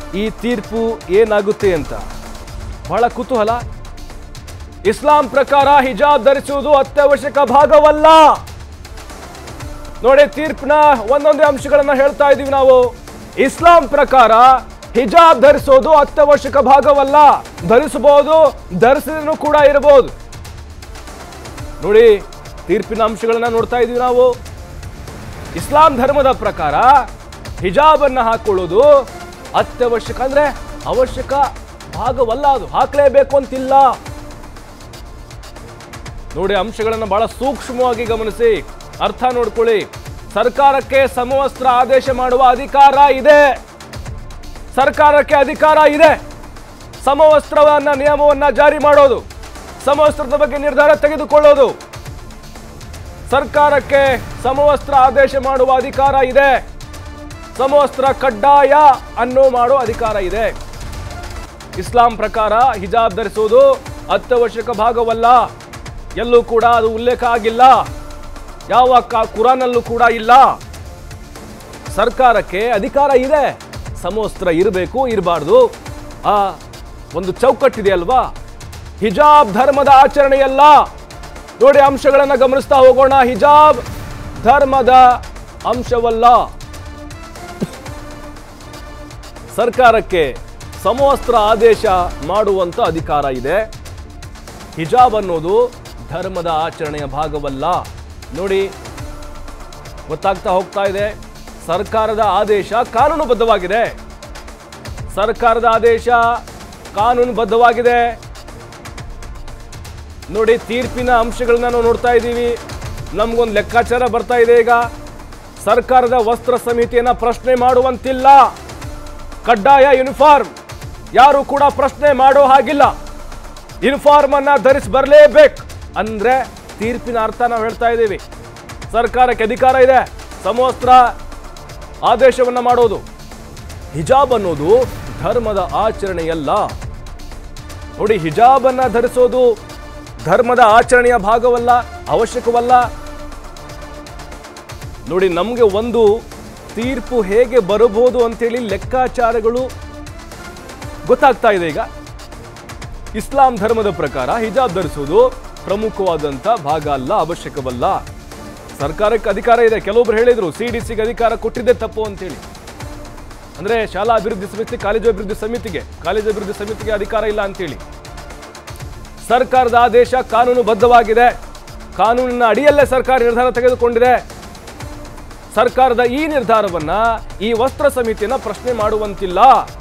ಈ ತೀರ್ಪು ಏನಾಗುತ್ತೆ ಅಂತ ಬಹಳ ಕುತೂಹಲ. ಇಸ್ಲಾಂ ಪ್ರಕಾರ ಹಿಜಾಬ್ ಧರಿಸುವುದು ಅತ್ಯವಶ್ಯಕ ಭಾಗವಲ್ಲ. ನೋಡಿ, ತೀರ್ಪಿನ ಒಂದೊಂದೇ ಅಂಶಗಳನ್ನ ಹೇಳ್ತಾ ಇದೀವಿ ನಾವು. ಇಸ್ಲಾಂ ಪ್ರಕಾರ ಹಿಜಾಬ್ ಧರಿಸೋದು ಅತ್ಯವಶ್ಯಕ ಭಾಗವಲ್ಲ. ಧರಿಸಬಹುದು, ಧರಿಸಿದ್ರೂ ಕೂಡ ಇರಬಹುದು. ನೋಡಿ, ತೀರ್ಪಿನ ಅಂಶಗಳನ್ನ ನೋಡ್ತಾ ಇದೀವಿ ನಾವು. ಇಸ್ಲಾಂ ಧರ್ಮದ ಪ್ರಕಾರ ಹಿಜಾಬ್ ಅನ್ನ ಹಾಕೊಳ್ಳೋದು ಅತ್ಯವಶ್ಯಕ, ಅಂದ್ರೆ ಅವಶ್ಯಕ ಭಾಗವಲ್ಲ. ಅದು ಹಾಕಲೇಬೇಕು ಅಂತಿಲ್ಲ. ನೋಡಿ, ಅಂಶಗಳನ್ನ ಬಹಳ ಸೂಕ್ಷ್ಮವಾಗಿ ಗಮನಿಸಿ, ಅರ್ಥ ನೋಡ್ಕೊಳ್ಳಿ. ಸರ್ಕಾರಕ್ಕೆ ಸಮವಸ್ತ್ರ ಆದೇಶ ಮಾಡುವ ಅಧಿಕಾರ ಇದೆ. ಸರ್ಕಾರಕ್ಕೆ ಅಧಿಕಾರ ಇದೆ ಸಮವಸ್ತ್ರವನ್ನ ನಿಯಮವನ್ನ ಜಾರಿ ಮಾಡೋದು, ಸಮವಸ್ತ್ರದ ಬಗ್ಗೆ ನಿರ್ಧಾರ ತೆಗೆದುಕೊಳ್ಳೋದು. ಸರ್ಕಾರಕ್ಕೆ ಸಮವಸ್ತ್ರ ಆದೇಶ ಮಾಡುವ ಅಧಿಕಾರ ಇದೆ. ಸಮವಸ್ತ್ರ ಕಡ್ಡಾಯ ಅನ್ನೋ ಮಾಡೋ ಅಧಿಕಾರ ಇದೆ. ಇಸ್ಲಾಂ ಪ್ರಕಾರ ಹಿಜಾಬ್ ಧರಿಸುವುದು ಅತ್ಯವಶ್ಯಕ ಭಾಗವಲ್ಲ. ಎಲ್ಲೂ ಕೂಡ ಅದು ಉಲ್ಲೇಖ ಆಗಿಲ್ಲ. ಯಾವ ಕುರಾನಲ್ಲೂ ಕೂಡ ಇಲ್ಲ. ಸರ್ಕಾರಕ್ಕೆ ಅಧಿಕಾರ ಇದೆ. ಸಮವಸ್ತ್ರ ಇರಬೇಕು, ಇರಬಾರ್ದು, ಆ ಒಂದು ಚೌಕಟ್ಟಿದೆ ಅಲ್ವಾ. ಹಿಜಾಬ್ ಧರ್ಮದ ಆಚರಣೆಯಲ್ಲ. ನೋಡಿ, ಅಂಶಗಳನ್ನ ಗಮನಿಸ್ತಾ ಹೋಗೋಣ. ಹಿಜಾಬ್ ಧರ್ಮದ ಅಂಶವಲ್ಲ. ಸರ್ಕಾರಕ್ಕೆ ಸಮವಸ್ತ್ರ ಆದೇಶ ಮಾಡುವಂತ ಅಧಿಕಾರ ಇದೆ. ಹಿಜಾಬ್ ಅನ್ನೋದು ಧರ್ಮದ ಆಚರಣೆಯ ಭಾಗವಲ್ಲ. ನೋಡಿ, ಗೊತ್ತಾಗ್ತಾ ಹೋಗ್ತಾ ಇದೆ. ಸರ್ಕಾರದ ಆದೇಶ ಕಾನೂನುಬದ್ಧವಾಗಿದೆ. ಸರ್ಕಾರದ ಆದೇಶ ಕಾನೂನುಬದ್ಧವಾಗಿದೆ. ನೋಡಿ, ತೀರ್ಪಿನ ಅಂಶಗಳನ್ನ ನಾವು ನೋಡ್ತಾ ಇದ್ದೀವಿ. ನಮ್ಗೊಂದು ಲೆಕ್ಕಾಚಾರ ಬರ್ತಾ ಇದೆ ಈಗ. ಸರ್ಕಾರದ ವಸ್ತ್ರ ಸಮಿತಿಯನ್ನ ಪ್ರಶ್ನೆ ಮಾಡುವಂತಿಲ್ಲ. ಕಡ್ಡಾಯ ಯೂನಿಫಾರ್ಮ್ ಯಾರು ಕೂಡ ಪ್ರಶ್ನೆ ಮಾಡೋ ಹಾಗಿಲ್ಲ. ಯೂನಿಫಾರ್ಮ್ ಅನ್ನ ಧರಿಸಿ ಬರಲೇಬೇಕು ಅಂದ್ರೆ ತೀರ್ಪಿನ ಅರ್ಥ ನಾವು ಹೇಳ್ತಾ ಇದ್ದೀವಿ. ಸರ್ಕಾರಕ್ಕೆ ಅಧಿಕಾರ ಇದೆ ಸಮವಸ್ತ್ರ ಆದೇಶವನ್ನ ಮಾಡೋದು. ಹಿಜಾಬ್ ಅನ್ನೋದು ಧರ್ಮದ ಆಚರಣೆಯಲ್ಲ. ನೋಡಿ, ಹಿಜಾಬ್ ಅನ್ನ ಧರಿಸೋದು ಧರ್ಮದ ಆಚರಣೆಯ ಭಾಗವಲ್ಲ, ಅವಶ್ಯಕವಲ್ಲ. ನೋಡಿ, ನಮಗೆ ಒಂದು ತೀರ್ಪು ಹೇಗೆ ಬರಬಹುದು ಅಂತೇಳಿ ಲೆಕ್ಕಾಚಾರಗಳು ಗೊತ್ತಾಗ್ತಾ ಇದೆ ಈಗ. ಇಸ್ಲಾಂ ಧರ್ಮದ ಪ್ರಕಾರ ಹಿಜಾಬ್ ಧರಿಸುವುದು ಪ್ರಮುಖವಾದಂತ ಭಾಗ ಅಲ್ಲ, ಅವಶ್ಯಕವಲ್ಲ. ಸರ್ಕಾರಕ್ಕೆ ಅಧಿಕಾರ ಇದೆ. ಕೆಲವೊಬ್ರು ಹೇಳಿದ್ರು ಸಿಡಿಸಿಗೆ ಅಧಿಕಾರ ಕೊಟ್ಟಿದ್ದೇ ತಪ್ಪು ಅಂತೇಳಿ. ಅಂದ್ರೆ ಶಾಲಾ ಅಭಿವೃದ್ಧಿ ಸಮಿತಿ, ಕಾಲೇಜು ಅಭಿವೃದ್ಧಿ ಸಮಿತಿಗೆ ಅಧಿಕಾರ ಇಲ್ಲ ಅಂತೇಳಿ. ಸರ್ಕಾರದ ಆದೇಶ ಕಾನೂನುಬದ್ಧವಾಗಿದೆ. ಕಾನೂನಿನ ಅಡಿಯಲ್ಲೇ ಸರ್ಕಾರ ನಿರ್ಧಾರ ತೆಗೆದುಕೊಂಡಿದೆ. ಸರ್ಕಾರದ ಈ ನಿರ್ಧಾರವನ್ನ ಈ ವಸ್ತ್ರ ಸಮಿತಿಯನ್ನ ಪ್ರಶ್ನೆ ಮಾಡುವಂತಿಲ್ಲ.